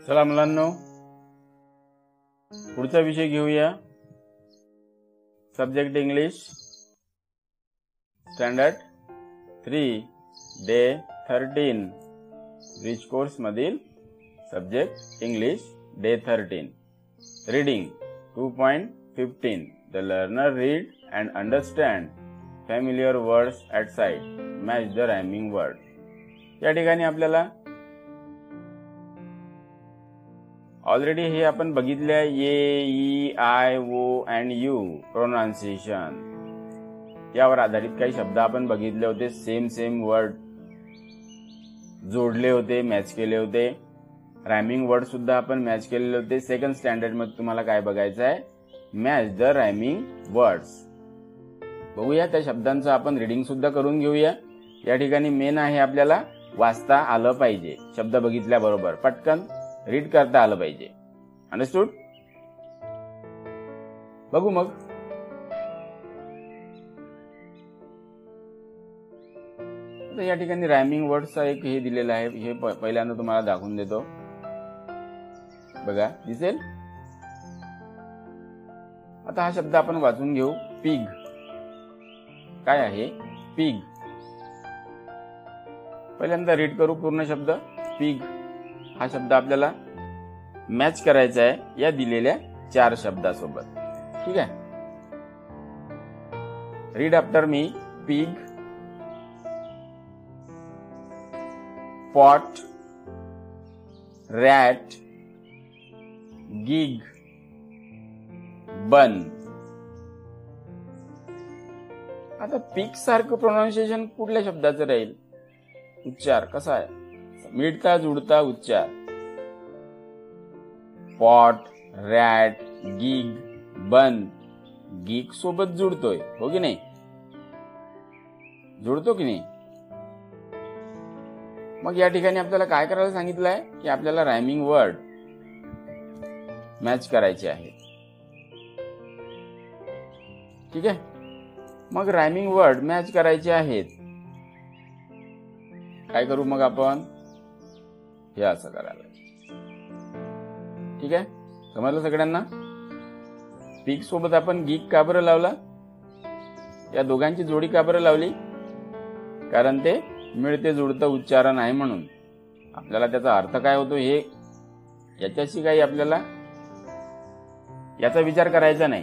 चला मुलांनो, पुढचा विषय घेऊया. Subject English standard 3 day 13 bridge course मधील subject English day 13 reading 2.15. The learner read and understand familiar words at sight. Match the rhyming word. या ठिकाणी आपल्याला ऑलरेडी हे आपण बघितले A, E, I, O and U pronunciation यावर आधारित काही शब्द आपण बघितले होते. सेम वर्ड जोडले होते, मॅच केले होते. रायमिंग वर्ड सुद्धा आपण मॅच केलेले होते. सेकंड स्टँडर्ड मध्ये तुम्हाला काय बघायचं आहे? Match the rhyming words. बघूया त्या शब्दांचं आपण रीडिंग सुद्धा करून घेऊया. या ठिकाणी मेन आहे आपल्याला वाचता आलं पाहिजे. शब्द बघितल्याबरोबर पटकन रीड करता आलं पाहिजे. अंडरस्टूड? बघू मग. तर या ठिकाणी रायमिंग वर्डचा एक हे दिलेला आहे. हे पहिल्यांदा तुम्हाला दाखवून देतो. बघा, दिसेल. आता हा शब्द आपण वाचून घेऊ. पिग. काय आहे? पिग. पहिल्यांदा रीड करू पूर्ण शब्द. पिग हा शब्द आपल्याला मॅच करायचा आहे या दिलेल्या 4 शब्दासोबत. ठीक आहे. Read after me. Pig, pot, rat, gig, bun. आता पिग सारखं प्रोनाउन्सिएशन कुठल्या शब्दाचं राहील? उच्चार कसा आहे? मिळता जुळता उच्चार. Pot, rat, gig, bun. Gig सोबत जुळतोय, हो की नाही? जुळतो की नाही? मग या ठिकाणी आपल्याला काय करायला सांगितलंय की आपल्याला रायमिंग वर्ड मॅच करायचे आहे. ठीक आहे. मग रायमिंग वर्ड मॅच करायचे आहेत. काय करू मग आपण? हे असं करायला. ठीक आहे. समजलं सगळ्यांना? पिग सोबत आपण गिग का बरं लावला? या दोघांची जोडी का बरं लावली? कारण ते मिळते जुळतं उच्चारण आहे म्हणून. आपल्याला त्याचा अर्थ काय होतो हे याच्याशी काही आपल्याला याचा विचार करायचा नाही.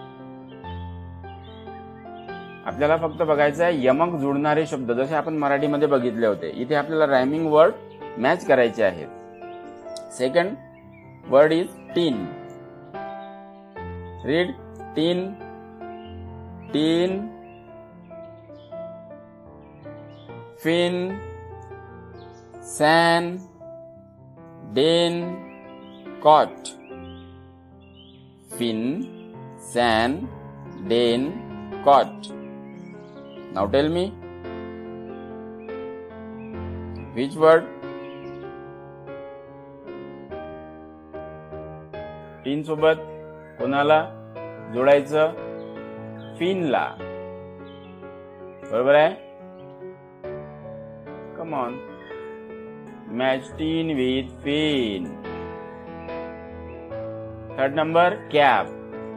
आपल्याला फक्त बघायचं आहे यमक जुळणारे शब्द जसे आपण मराठीमध्ये बघितले होते. इथे आपल्याला रायमिंग वर्ड मॅच करायचे आहेत. Second word is tin. Read. Tin, tin, fin, sun, den, cot. Fin, sun, den, cot. Now tell me which word? Tin सोबत कोणाला जोडायचं? फिनला. बरोबर आहे? Come on. Match tin with fin. Third number cap.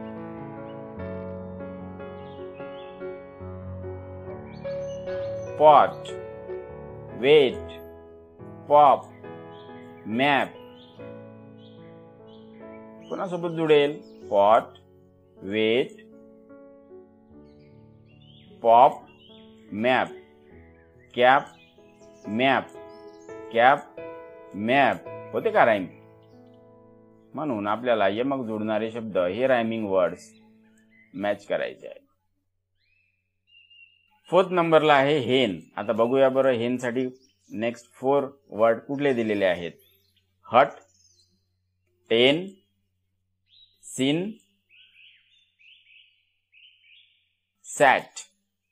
Pot, wet, pop, map. कोणासोबत जुळेल? Pot, wet, pop, map. Cap, map, cap, map. होते का राईम? म्हणून आपल्याला यमक जोडणारे शब्द हे रायमिंग वर्ड्स मॅच करायचे आहे. 4th नंबरला आहे हेन. आता बघूया बरं हेन साठी नेक्स्ट 4 वर्ड कुठले दिलेले आहेत? हट, टेन, सिन, सॅट.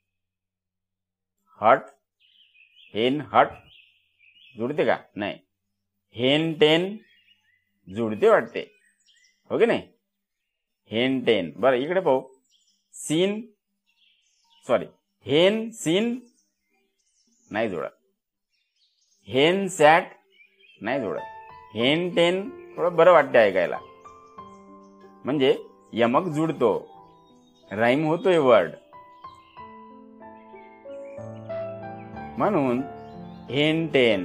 हट, हेन, हट जुळते का? नाही. हेन, टेन जुळते वाटते, हो की नाही? हेन, टेन. बरं इकडे पाहू. सीन, सॉरी, हेन, सीन नाही जोडत. हेन, सॅट नाही जोडत. हेन टेन थोडं बरं वाटते ऐकायला, म्हणजे यमक जुळतो, राईम होतोय वर्ड, म्हणून हेन टेन.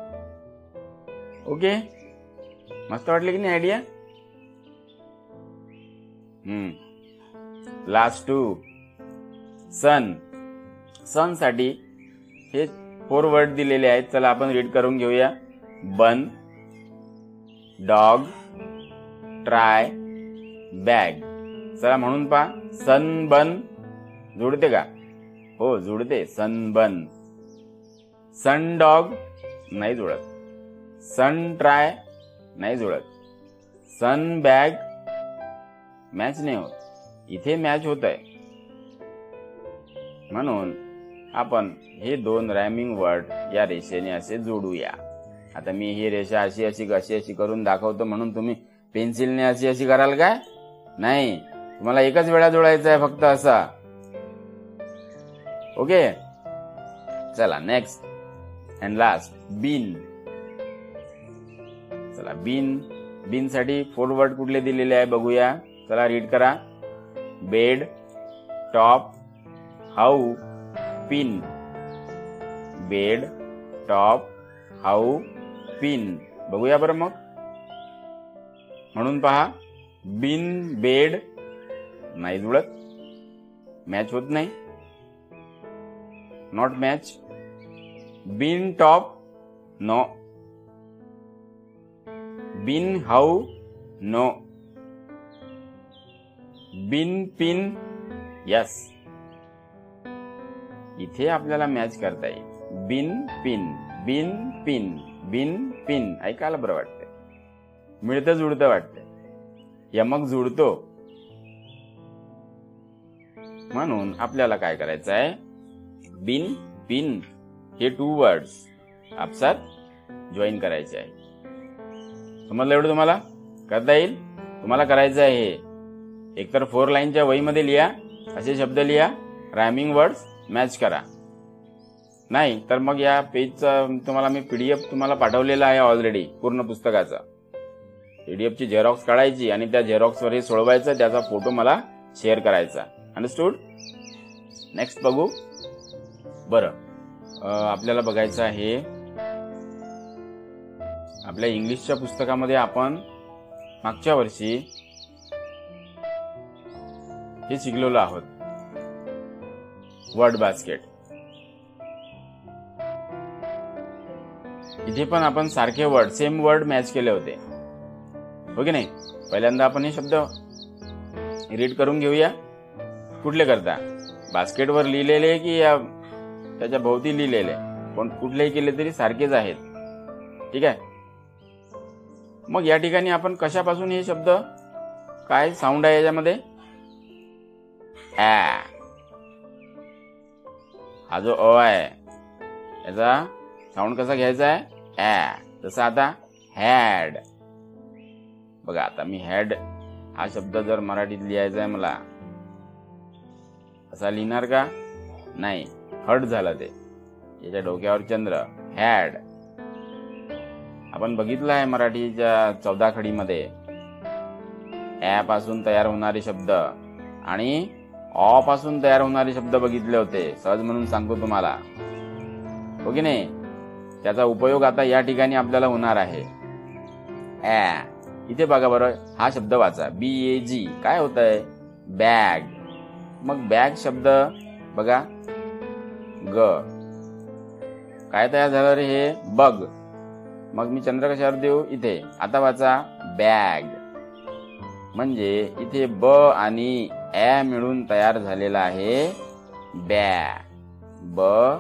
ओके, मस्त वाटले की नाही आयडिया? लास्ट 2 सन. सन साठी हे 4 वर्ड दिलेले आहेत. चला आपण रीड करून घेऊया. Bun, dog, try, bag. चला म्हणून पहा. सन बन जुळते का? हो जुळते. सन बन. सन डॉग नाही जुळत. सन ट्राय नाही जुळत. सन बॅग मॅच नाही होत. इथे मॅच होत आहे, म्हणून आपण हे 2 रायमिंग वर्ड या रेषेने असे जोडूया. आता मी ही रेषा अशी अशी करून दाखवतो, म्हणून तुम्ही पेन्सिलने अशी कराल काय? नाही, तुम्हाला एकच वेळा जोडायचं आहे फक्त असा. ओके, चला नेक्स्ट अँड लास्ट बिन. चला बिन. बिन साठी 4 वर्ड कुठले दिलेले आहे बघूया. चला रीड करा. Bed, top, how, pin. Bed, top, how, pin. बघूया बरं मग. म्हणून पहा. बिन बेड नाही जुळत, मॅच होत नाही, not match. Bin top no. Bin how no. Bin pin yes. इथे आपल्याला मॅच करता येईल. Bin pin, bin pin, bin pin. ऐकायला बरं वाटतंय, मिळतं जुळतं वाटतंय, यमक जुळतो. म्हणून आपल्याला काय करायचं आहे? बिन पिन हे 2 वर्ड्स आपसात जॉईन करायचे आहे. समजलं एवढं तुम्हाला? करता येईल? तुम्हाला करायचं आहे हे. एकतर 4 लाईनच्या वहीमध्ये लिहा, असे शब्द लिहा, रायमिंग वर्ड्स मॅच करा. नाही तर मग या पेजचा तुम्हाला मी PDF तुम्हाला पाठवलेला आहे ऑलरेडी, पूर्ण पुस्तकाचा. PDF ची झेरॉक्स काढायची आणि त्या झेरॉक्सवर हे सोडवायचं, त्याचा फोटो मला शेअर करायचा. अंडरस्टूड? नेक्स्ट बघू. बरं, आपल्याला बघायचं आहे आपल्या इंग्लिशच्या पुस्तकामध्ये आपण मागच्या वर्षी हे शिकलेलो आहोत, वर्ड बास्केट. इथे पण आपण सारखे वर्ड, सेम वर्ड मॅच केले होते, हो की नाही? पहिल्यांदा आपण हे शब्द रीड करून घेऊया. कुठले करता? बास्केटवर लिहिलेले की त्याच्या भोवती लिहिलेले? पण कुठलेही केले तरी सारखेच आहेत, ठीक आहे? मग या ठिकाणी आपण कशापासून हे शब्द, काय साऊंड आहे याच्यामध्ये? ॲ. हा जो अ आहे याचा साऊंड कसा घ्यायचा आहे? ॲ. तसं आता हॅड. बघा आता मी हॅड हा शब्द जर मराठीत लिहायचा आहे मला, असा लिहिणार का? नाही, हट झाला ते. याच्या डोक्यावर चंद्र. हॅड. आपण बघितलं आहे मराठीच्या 14 खडीमध्ये ॲ पासून तयार होणारे शब्द आणि ऑ पासून तयार होणारे शब्द बघितले होते. सहज म्हणून सांगतो तुम्हाला, हो की नाही? त्याचा उपयोग आता या ठिकाणी आपल्याला होणार आहे. ॲ. इथे बघा बरं, हा शब्द वाचा. BAG. काय होत आहे? बॅग. मग बॅग शब्द बघा, ग. काय तयार झालं रे? हे बग. मग मी चंद्र कशावर देऊ? इथे. आता वाचा बॅग. म्हणजे इथे ब आणि ॲ मिळून तयार झालेला आहे बॅ. ब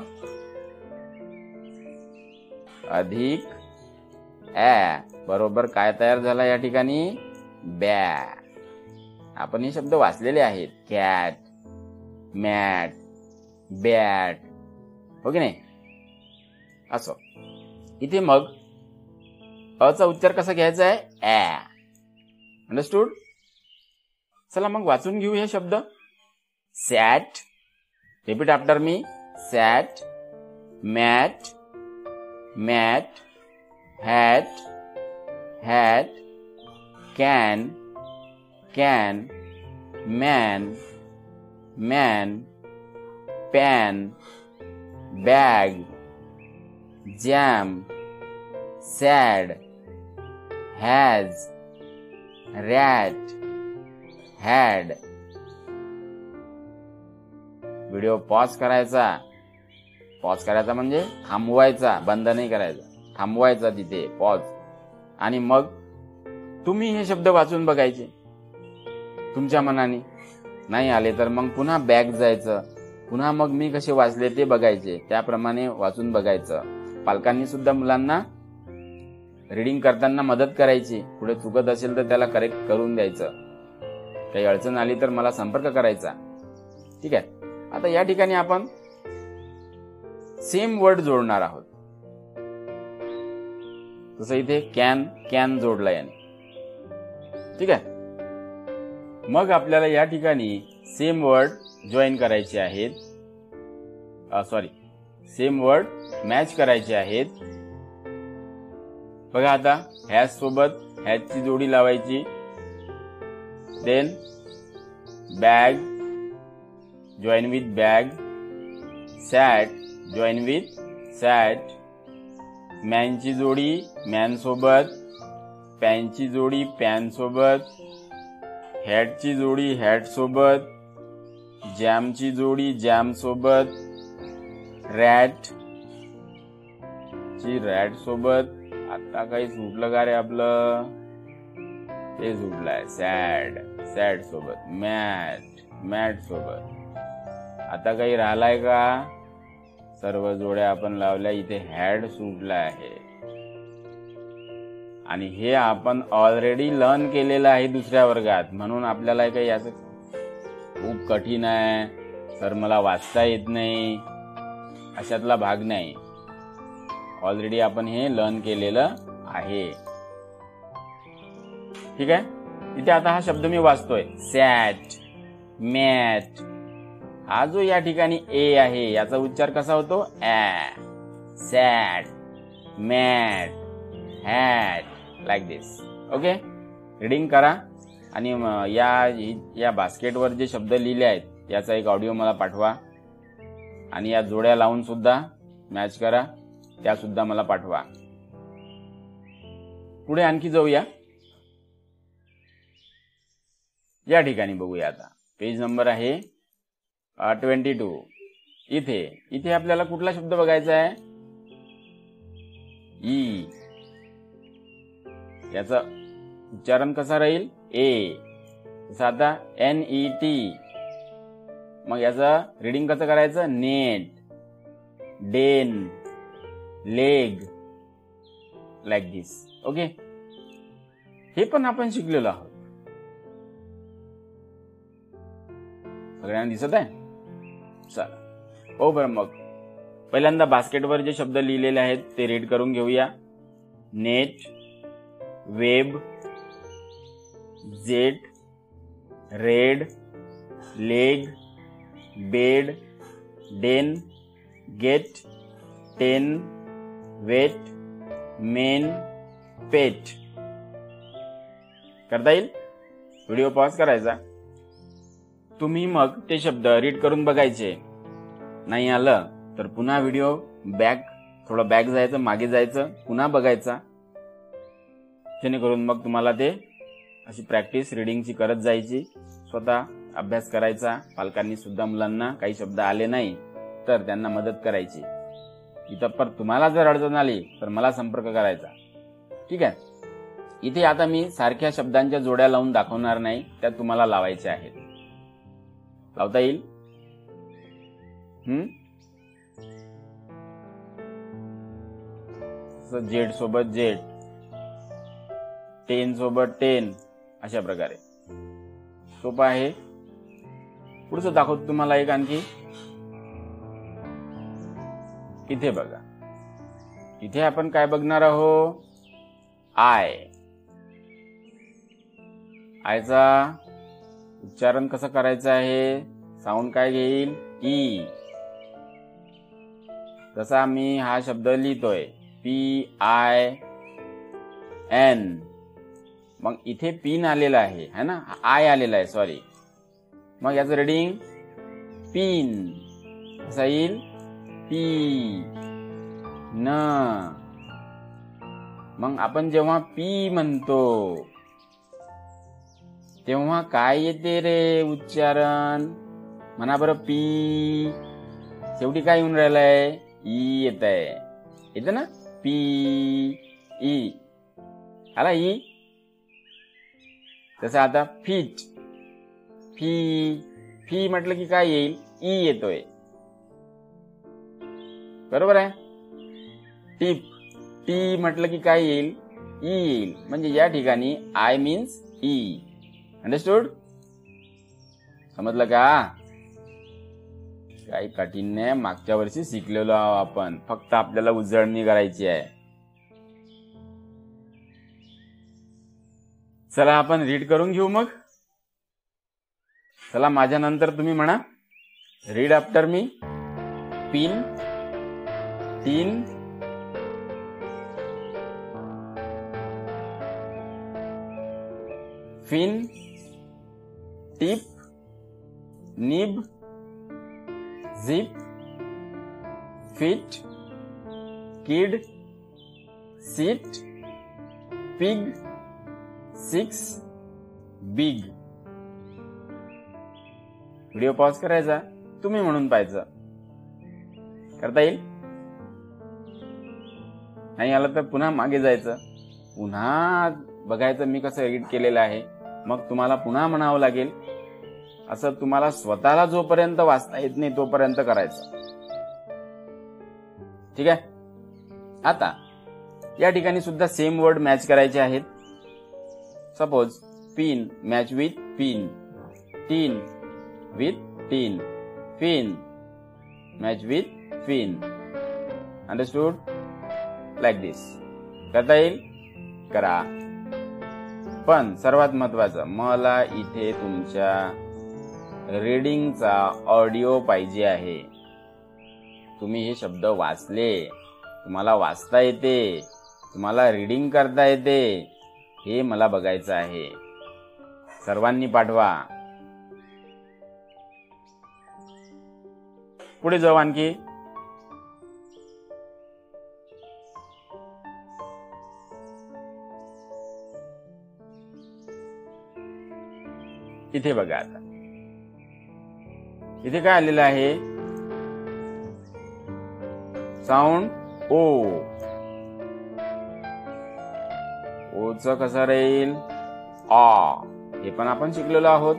अधिक ॲ बरोबर काय तयार झाला या ठिकाणी? बॅ. आपण हे शब्द वाचलेले आहेत. कॅट, मॅट, बॅट, हो की नाही? असं. इथे मग अचा उच्चार कसा घ्यायचा आहे? ॲ. अंडरस्टूड? चला मग वाचून घेऊ हे शब्द. Sat. Repeat after me. Sat, mat, mat, hat, hat, can, man, pan, bag, jam, sad, has, rat, had. Video pause करायचा म्हणजे थांबवायचा, बंद नाही करायचा, थांबवायचा तिथे पॉज, आणि मग तुम्ही हे शब्द वाचून बघायचे तुमच्या मनाने. नाही आले तर मग पुन्हा बॅक जायचं, पुन्हा मग मी कसे वाचले ते बघायचे, त्याप्रमाणे वाचून बघायचं. पालकांनी सुद्धा मुलांना रीडिंग करताना मदत करायची, पुढे चुकत असेल तर त्याला करेक्ट करून द्यायचं. काही अडचण आली तर मला संपर्क करायचा. ठीक आहे. आता या ठिकाणी आपण सेम वर्ड जोडणार आहोत. तसं इथे कॅन जोडला याने. ठीक आहे. मग आपल्याला या ठिकाणी सेम वर्ड जॉईन करायचे आहेत, सेम वर्ड मॅच करायचे आहेत. बघा आता हॅज सोबत हॅजची जोडी लावायची, then bag join with bag, sat join with sat, मॅनची जोडी मॅन सोबत, पॅनची जोडी पॅन सोबत, हॅटची जोडी हॅट सोबत, जॅमची जोडी जॅम सोबत, रॅट ची रॅट सोबत. आता काही सुटलं का रे आपलं, ते सुटलंय सॅड सोबत, मॅट सोबत. आता काही राहिलाय का, सर्व जोड्या आपण लावल्या. इथे हॅड सुटला आहे, आणि हे आपण ऑलरेडी लर्न केलेलं आहे दुसऱ्या वर्गात, म्हणून आपल्याला काही याचं खूप कठीण आहे, तर मला वाचता येत नाही अशातला भाग नाही. ऑलरेडी आपण हे लर्न केलेलं आहे. ठीक आहे. इथे आता हा शब्द मी वाचतोय, सॅट, मॅट. हा जो या ठिकाणी ए आहे याचा उच्चार कसा होतो, ॲ. Sat, mat, hat, like this. Okay. Reading करा, आणि या बास्केटवर जे शब्द लिहिले आहेत याचा एक ऑडिओ मला पाठवा, आणि या जोड्या लावून सुद्धा मॅच करा, त्या सुद्धा मला पाठवा. पुढे आणखी जाऊया. या ठिकाणी बघूया आता पेज नंबर आहे 22. इथे आपल्याला कुठला शब्द बघायचा आहे, ई. याचा उच्चारण कसा राहील, ए. जसं आता NET. मग याचं रीडिंग कसं करायचं, net, den, leg, like this. Okay. हे पण आपण शिकलेलो आहोत. सगळ्यांना दिसत आहे. चला हो बरं, मग पहिल्यांदा बास्केटवर जे शब्द लिहिलेले आहेत ते रीड करून घेऊया. Net, web, jet, red, leg, bed, den, get, ten, wet, men, pet. करता येईल. व्हिडिओ पॉज करायचा. तुम्ही मग ते शब्द रीड करून बघायचे. नाही आलं तर पुन्हा व्हिडिओ थोडं बॅक जायचं, मागे जायचं, पुन्हा बघायचा, जेणेकरून मग तुम्हाला ते अशी प्रॅक्टिस रीडिंगची करत जायची. स्वतः अभ्यास करायचा. पालकांनी सुद्धा मुलांना काही शब्द आले नाही तर त्यांना मदत करायची. इथं पर तुम्हाला जर अडचण आली तर मला संपर्क करायचा. ठीक आहे. इथे आता मी सारख्या शब्दांच्या जोड्या लावून दाखवणार नाही, त्या तुम्हाला लावायच्या आहेत. लावता येईल. जेट सोबत जेट, टेन सोबत टेन, अशा प्रकारे. सोपं आहे. पुढचं दाखवतो तुम्हाला एक आणखी. इथे बघा. इथे आपण काय बघणार आहोत, आयचा उच्चारण कसं करायचं आहे, साऊंड काय घेईल, ई. जसा मी हा शब्द लिहितोय PIN, मग इथे पिन आलेला आहे है ना, आय आलेला आहे सॉरी, मग याचं रीडिंग पिन असं येईल, पी न. मग आपण जेव्हा पी म्हणतो तेव्हा काय येते रे उच्चारण, म्हणा बरं. पी शेवटी काय येऊन राहिलंय, ई येत आहे, येते ना, पी ई आला ई. तसं आता फिट, फी फी म्हटलं की काय येईल, ई येतोय, बरोबर आहे. टिप, टी म्हटलं की काय येईल, ई येईल. म्हणजे या ठिकाणी आय मीन्स ई. अंडरस्टूड, समजलं का? काही कठीण नाही, मागच्या वर्षी शिकलेलो आहोत आपण, फक्त आपल्याला उजळणी करायची आहे. चला आपण रीड करून घेऊ मग. चला माझ्या नंतर तुम्ही म्हणा, read after me. Pin, tin, fin, tip, nib, zip, fit, kid, seat, pig, six, big. Video pause करायचा, तुम्ही म्हणून पाहायचं. करता येईल? नाही आलं तर पुन्हा मागे जायचं, पुन्हा बघायचं मी कसं एडिट केलेलं आहे, मग तुम्हाला पुन्हा म्हणावं लागेल. असं तुम्हाला स्वतःला जोपर्यंत वाचता येत नाही तोपर्यंत करायचं. ठीक आहे. आता या ठिकाणी सुद्धा सेम वर्ड मॅच करायचे आहेत. Suppose pin match with pin, tin with tin, fin match with fin. Understood? Like this. करता येईल? करा. पण सर्वात महत्वाचं, मला इथे तुमच्या रीडिंगचा ऑडिओ पाहिजे आहे. तुम्ही हे शब्द वाचले, तुम्हाला वाचता येते, तुम्हाला रीडिंग करता येते, हे मला बघायचं आहे. सर्वांनी पाठवा. पुढे जाऊ आणखी. इथे बघा, आता इथे काय आलेलं आहे, साऊंड ओ. ओचं कसं राहील, आ. हे पण आपण शिकलेलो आहोत.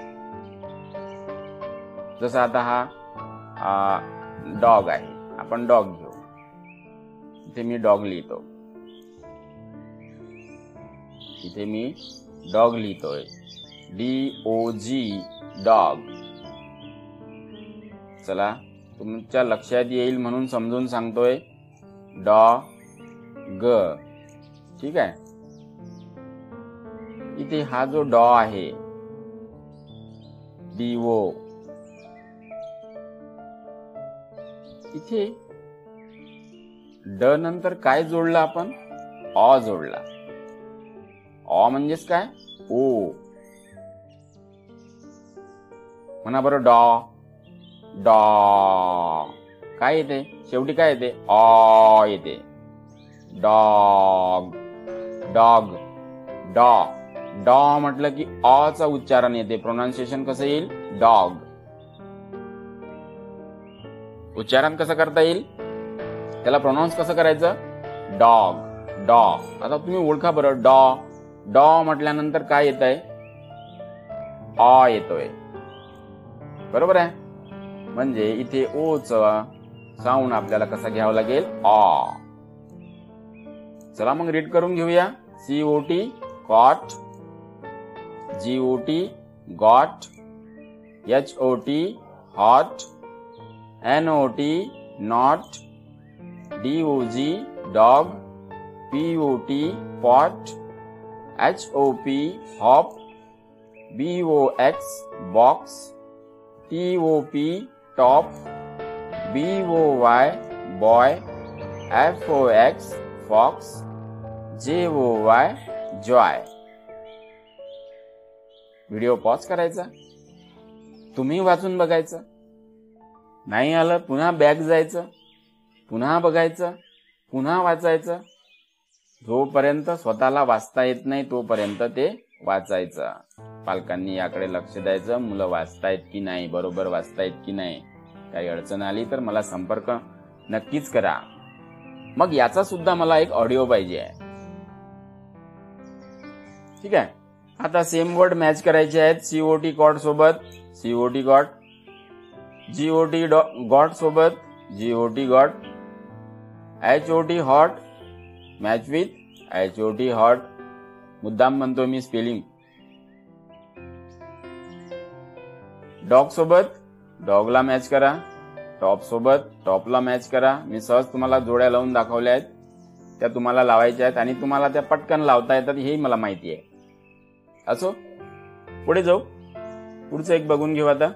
जसं आता हा डॉग आहे, आपण डॉग घेऊ. इथे मी डॉग लिहितो, इथे मी डॉग लिहितोय, DOG, डॉग. चला तुमच्या लक्षात येईल म्हणून समजून सांगतोय, डॉग. ठीक आहे. इथे हा जो डॉ आहे, DO, इथे ड नंतर काय जोडलं आपण, ऑ जोडला. ऑ म्हणजेच काय, ओ. म्हणा बरं, डॉ. डॉ काय येते, शेवटी काय येते, ऑ येते. डॉग, डॉग, डॉ. डॉ म्हटलं की ऑ चा उच्चारण येते. प्रोनाउन्सिएशन कसं येईल, डॉग. उच्चारण कसं करता येईल, त्याला प्रोनाउन्स कसं करायचं, डॉग, डॉ. आता तुम्ही ओळखा बरं, डॉ. डॉ म्हटल्यानंतर काय येत आहे, ऑ येतोय, बरोबर आहे. म्हणजे इथे ओ चा साऊंड आपल्याला कसा घ्यावा लागेल, ऑ. चला मग रीड करून घेऊया. COT, cot, GOT, got, HOT, hot, NOT, not, DOG, dog, POT, pot, HOP, hop, BOX, box, TOP, top, BOY, boy, FOX, fox, JOY, joy. Video pause करायचा, तुम्ही वाचून बघायचं, नाही आलं पुन्हा बॅक जायचं, पुन्हा बघायचं, पुन्हा वाचायचं. जोपर्यंत स्वतःला वाचता येत नाही तोपर्यंत ते वाचायचं. पालकांनी याकडे लक्ष द्यायचं, मुलं वाचतायत की नाही, बरोबर वाचतायत की नाही. काही अडचण आली तर मला संपर्क नक्कीच करा. मग याचा सुद्धा मला एक ऑडिओ पाहिजे आहे. ठीक आहे. आता सेम वर्ड मॅच करायचे आहेत. सीओटी कॉट सोबत सीओटी कॉट, जीओटी गॉट सोबत G O T got, H O T hot match with H O T hot. मुद्दाम म्हणतो मी स्पेलिंग. डॉग सोबत डॉगला मॅच करा, टॉप सोबत टॉपला मॅच करा. मी सहज तुम्हाला जोड्या लावून दाखवल्या आहेत, त्या तुम्हाला लावायच्या आहेत आणि तुम्हाला त्या पटकन लावता येतात हेही मला माहिती आहे. असो, पुढे जाऊ. पुढचं एक बघून घेऊ आता.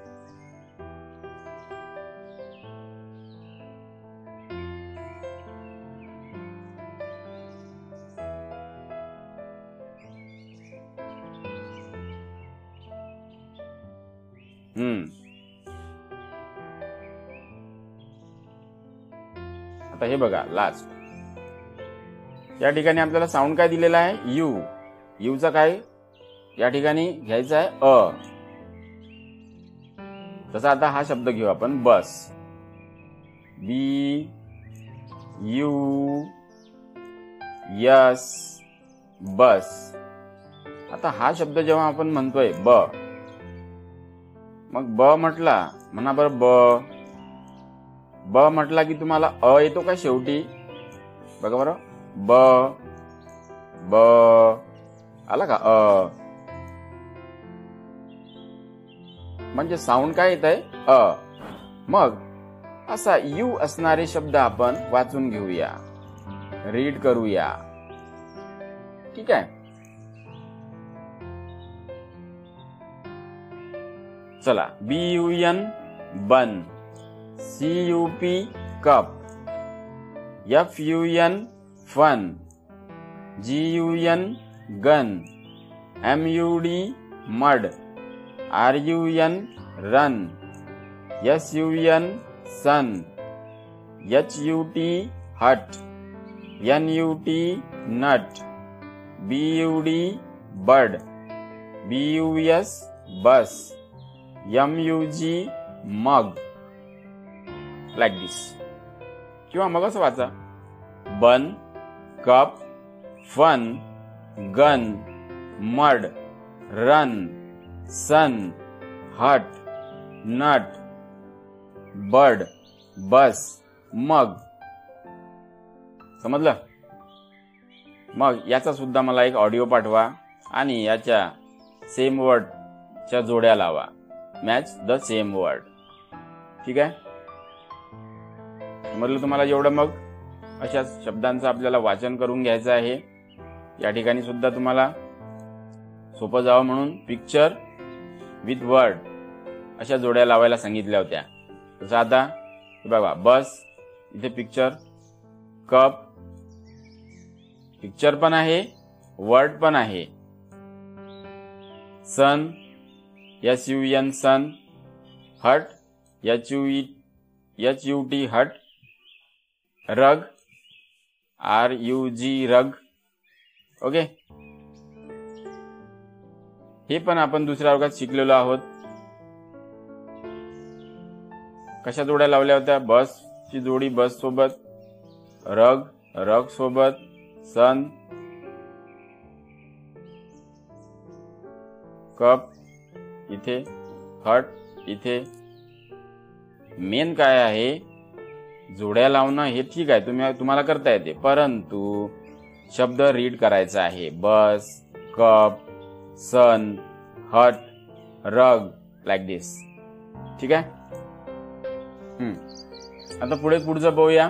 आता हे बघा लास्ट. या ठिकाणी आपल्याला साऊंड काय दिलेला आहे? यू. यूचा काय या ठिकाणी घ्यायचा आहे? अ. तसा आता हा शब्द घेऊ आपण, बस. बी यू यस, बस. आता हा शब्द जेव्हा आपण म्हणतोय ब, मग ब म्हटला, म्हणा बरं ब. ब म्हटला की तुम्हाला अ येतो का शेवटी? बघा बरं, ब ब आला का? अ. म्हणजे साऊंड काय येत आहे? अ. मग असा यू असणारे शब्द आपण वाचून घेऊया, रीड करूया. ठीक आहे. चला. BUN bun, CUP cup, FUN fun, GUN gun, MUD mud, RUN run, SUN sun, HUT hut, NUT nut, BUD bud, BUS bus, MUG mug. Like this. किंवा मग असं वाचा, bun, cup, fun, gun, mud, run, sun, hut, nut, bird, bus, mug. समजलं? मग याचा सुद्धा मला एक ऑडिओ पाठवा आणि याच्या सेम वर्ड च्या जोड्या लावा. Match the same word. ठीक आहे. समजलं तुम्हाला जेवढं? मग अशा शब्दांचं आपल्याला वाचन करून घ्यायचं आहे. या ठिकाणी सुद्धा तुम्हाला सोपं जावं म्हणून पिक्चर विथ वर्ड अशा जोड्या लावायला सांगितल्या होत्या. तसं आता बघा, बस, इथे पिक्चर, कप, पिक्चर पण आहे, वर्ड पण आहे. सन, SUN सन, हट, HUT हट, रग, RUG रग. ओके. हे पण आपण दुसऱ्या वर्गात शिकलेलो आहोत. कशा जोड्या लावल्या होत्या? बस ची जोडी बस सोबत, रग रग सोबत, सन, कप इथे, हट इथे. मेन काय आहे, जोड्या लावणं हे ठीक आहे, तुम्हाला करता येते, परंतु शब्द रीड करायचा आहे. बस, कप, सन, हट, रग, लाईक दिस. ठीक आहे. आता पुढचं पाहूया.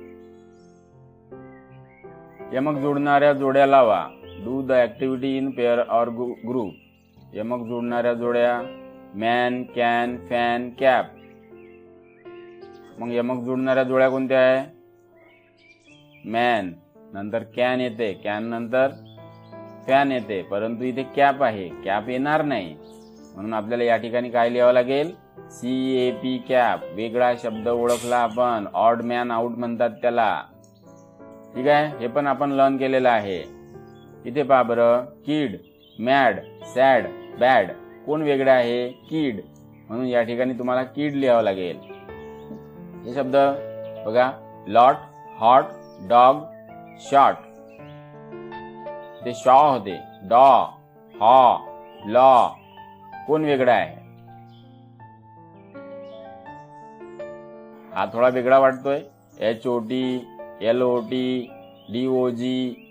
यमक जोडणाऱ्या जोड्या लावा. Do the activity in pair or group. यमक जोडणाऱ्या जोड्या, मॅन, कॅन, फॅन, कॅप. मग यमक जोडणाऱ्या जोड्या कोणत्या आहे? मॅन नंतर कॅन येते, कॅन नंतर फॅन येते, परंतु इथे कॅप आहे, कॅप येणार नाही. म्हणून आपल्याला या ठिकाणी काय लिहावं लागेल, CAP कॅप. वेगळा शब्द ओळखला आपण, ऑड मॅन आउट म्हणतात त्याला. ठीक आहे, हे पण आपण लर्न केलेलं आहे. इथे पहा बरं, किड, मॅड, सॅड, बॅड कोण वेगळं आहे, किड. म्हणून या ठिकाणी तुम्हाला किड लिहावं लागेल. हे शब्द बघा, लॉट, हॉट, डॉग, शॉट. ते शॉ होते, डॉ, हॉ, लॉ कोण वेगळा आहे. हा थोडा वेगळा वाटतोय, HOT, LOT, DOG.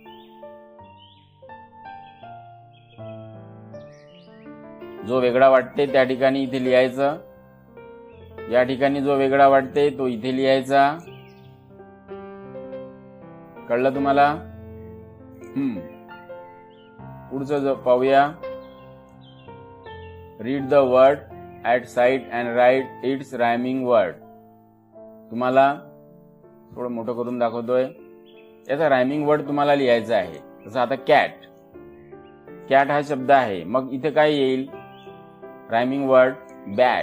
जो वेगळा वाटते त्या ठिकाणी इथे लिहायचं, या ठिकाणी जो वेगळा वाटते तो इथे लिहायचा. कळलं तुम्हाला? पुढचं जो पाहूया, read the word at sight and write it's rhyming word. तुम्हाला थोडं मोठं करून दाखवतोय. याचा रायमिंग वर्ड तुम्हाला लिहायचा आहे. जसं आता कॅट, कॅट हा शब्द आहे, मग इथे काय येईल, रायमिंग वर्ड बॅट.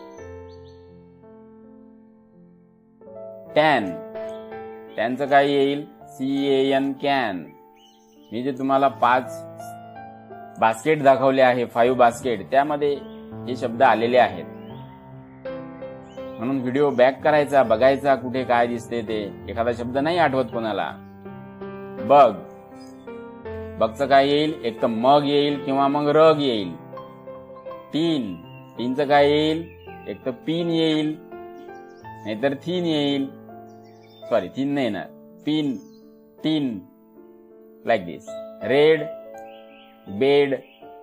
टॅन, टॅनचं काय येईल, CAN, कॅन. मी जे तुम्हाला 5 बास्केट दाखवले आहे, 5 बास्केट, त्यामध्ये हे शब्द आलेले आहेत. म्हणून व्हिडिओ बॅक करायचा, बघायचा कुठे काय दिसते ते. एखादा शब्द नाही आठवत कोणाला. बग, बगचं काय येईल, एक तर मग येईल किंवा मग रग येईल. टीन, टीनचं काय येईल, एक तर पिन येईल नाहीतर थीन येईल. सॉरी, थीन नाही येणार, pin, tin, like this. Red, bed.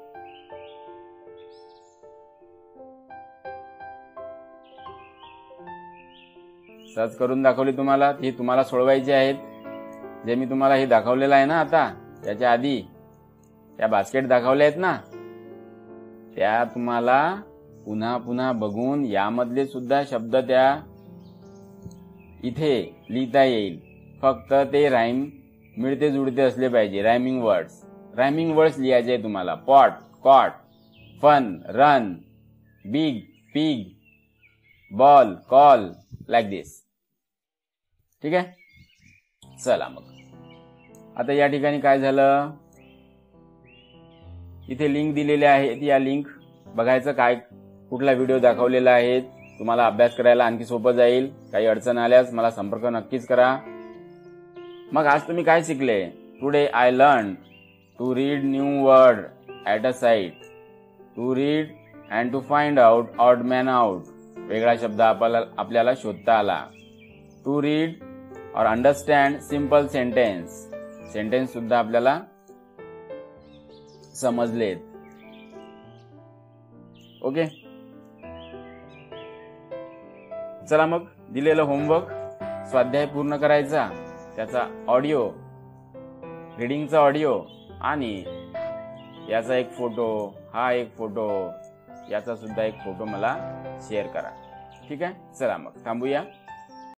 Search करून दाखवली तुम्हाला, हे तुम्हाला सोडवायचे आहेत. जे मी तुम्हाला हे दाखवलेलं आहे ना आता, त्याच्या आधी त्या बास्केट दाखवल्या आहेत ना, त्या तुम्हाला पुन्हा पुन्हा बघून यामधले सुद्धा शब्द त्या इथे लिहिता येईल. फक्त ते राईम मिळते जुळते असले पाहिजे. रायमिंग वर्ड्स, रायमिंग वर्ड्स लिहायचे आहे तुम्हाला. Pot, cot, fun, run, big, pig, ball, call, like this. ठीक आहे, चला मग आता या ठिकाणी काय झालं, इथे लिंक दिलेली आहे. या लिंक बघायचं, काय कुठला व्हिडिओ दाखवलेला आहे. तुम्हाला अभ्यास करायला आणखी सोपं जाईल. काही अडचण आल्यास मला संपर्क नक्कीच करा. मग आज तुम्ही काय शिकले, today I learn to read new word at a sight, to read and to find out odd man out. वेगळा शब्द आपल्याला शोधता आला. टू रीड और अंडरस्टँड सिंपल सेंटेन्स, सेंटेन्स सुद्धा आपल्याला समजलेत. ओके, चला मग दिलेलं होमवर्क स्वाध्याय पूर्ण करायचा. त्याचा ऑडिओ, रीडिंगचा ऑडिओ आणि याचा एक फोटो, हा एक फोटो, याचा सुद्धा एक फोटो मला शेअर करा. ठीक आहे, चला मग थांबूया.